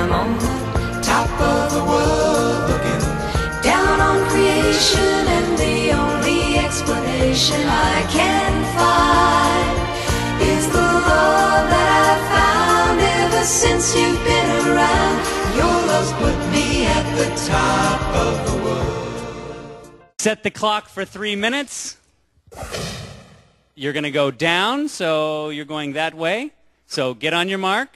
I'm on top of the world, looking down on creation, and the only explanation I can find is the love that I've found ever since you've been around. Your love's put me at the top of the world. Set the clock for 3 minutes. You're going to go down, so you're going that way. So get on your mark.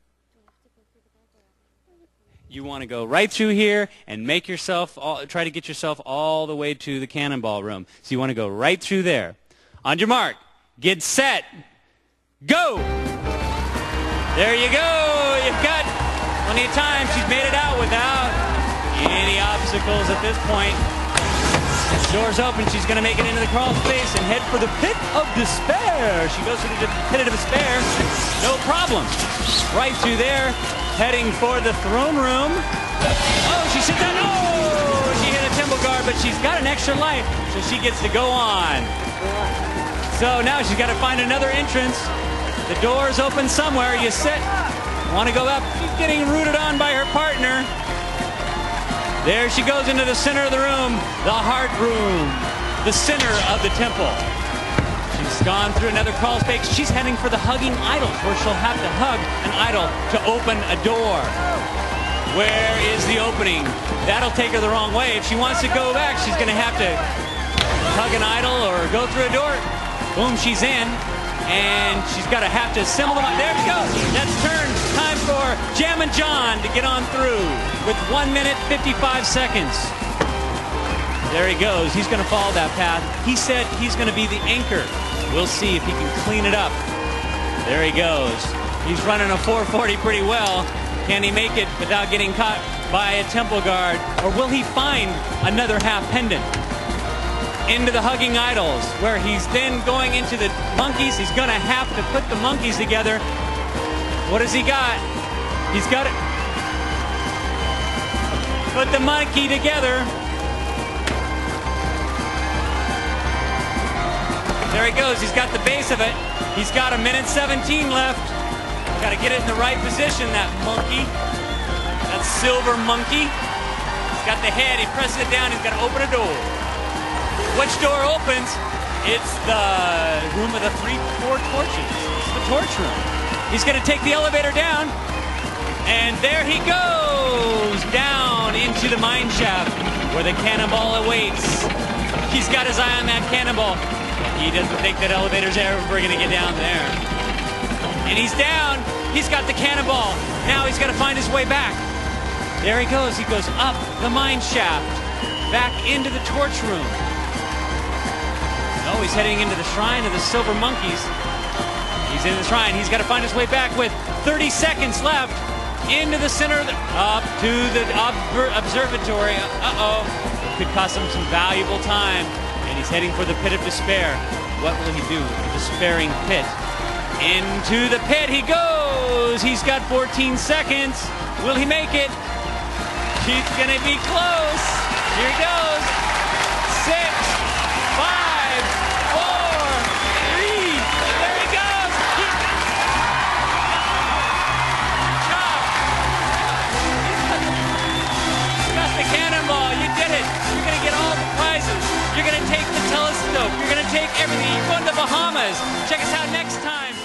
You want to go right through here and make yourself, try to get yourself all the way to the Cannonball room. So you want to go right through there. On your mark, get set, go! There you go. You've got plenty of time. She's made it out without any obstacles at this point. Door's open. She's going to make it into the crawl space and head for the pit of despair. She goes to the pit of despair. No problem. Right through there. Heading for the throne room. Oh, she sits down. Oh, she hit a temple guard, but she's got an extra life, so she gets to go on. So now she's got to find another entrance. The door's open somewhere. You sit. Want to go up. She's getting rooted on by her partner. There she goes into the center of the room, the heart room, the center of the temple. She's gone through another crawl space. She's heading for the hugging idols, where she'll have to hug an idol to open a door. Where is the opening? That'll take her the wrong way. If she wants to go back, she's going to have to hug an idol or go through a door. Boom, she's in. And she's got to have to assemble them. There she goes. That's turn. Time for Jammin' John to get on through with 1 minute, 55 seconds. There he goes. He's going to follow that path. He said he's going to be the anchor. We'll see if he can clean it up. There he goes. He's running a 440 pretty well. Can he make it without getting caught by a temple guard? Or will he find another half pendant? Into the hugging idols, where he's then going into the monkeys. He's going to have to put the monkeys together. What has he got? He's got it. Put the monkey together. There he goes. He's got the base of it. He's got 1 minute 17 left. Got to get it in the right position, that monkey. That silver monkey. He's got the head. He presses it down. He's got to open a door. Which door opens? It's the room of the four torches. It's the torch room. He's going to take the elevator down. And there he goes, down into the mine shaft where the cannonball awaits. He's got his eye on that cannonball. He doesn't think that elevator's ever going to get down there. And he's down. He's got the cannonball. Now he's got to find his way back. There he goes. He goes up the mine shaft, back into the torch room. Oh, he's heading into the shrine of the silver monkeys. He's in the shrine. He's got to find his way back with 30 seconds left. Into the center of the, up to the observatory. Uh-oh. Could cost him some valuable time. And he's heading for the pit of despair. What will he do? The despairing pit. Into the pit he goes. He's got 14 seconds. Will he make it? He's going to be close. Here he goes. 6, 5, 4, 3. There he goes. He's got the cannonball. You did it. You're going to get all the prizes. You're going to take the telescope. You're going to take everything. You're going to the Bahamas. Check us out next time.